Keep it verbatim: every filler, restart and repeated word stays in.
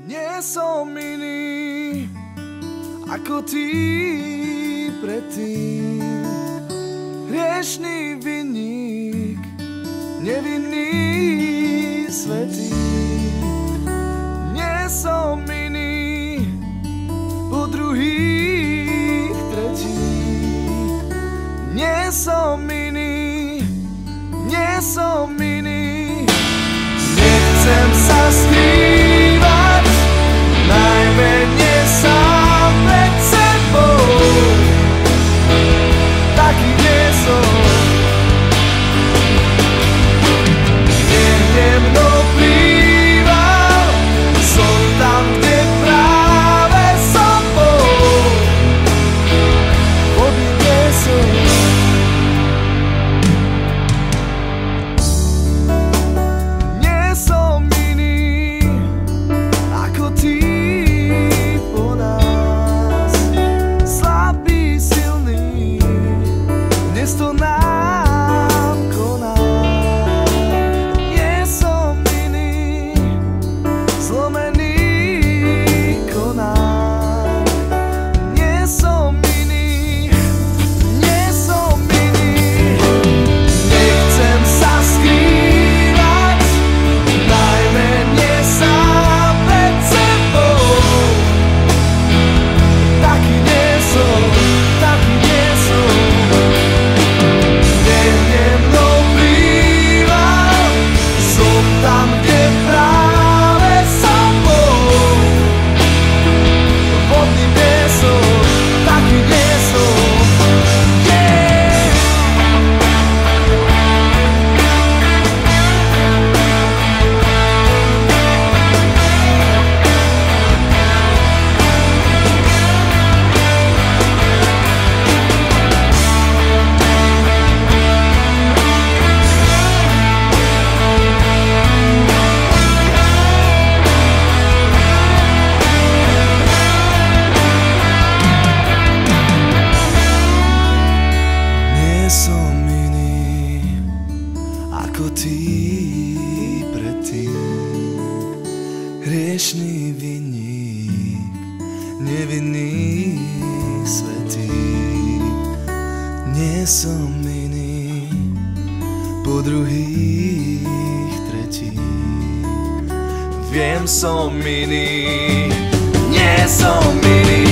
Nie som iný ako ty predtým. Hriešný vinník, nevinný svätý. Nie som iný po druhých, tretích. Nie som iný, nie som iný. Nechcem sa skrývať, najmä nie sám pred sebou. Taký nie som. Nech mnou plýval, som tam, kde práve som bol. Vody nie som. Nie som iný ako ty po nás. Slabý, silný, dnes to nám koná. Nie som iný, zlomený konám. Nie som iný, nie som iný. Nechcem sa skrývať, najmä nie sám pred sebou. Taký nie som, taký nie som. Nech mnou plýval, som tam, kde práve som bol. Vodný nie som, taký nie som. Yeah. Nie som iný ako ty predtým. Hriešný vinník, nevinný svätý. Nie som iný po druhých, tretích. Viem, som iný, nie som iný.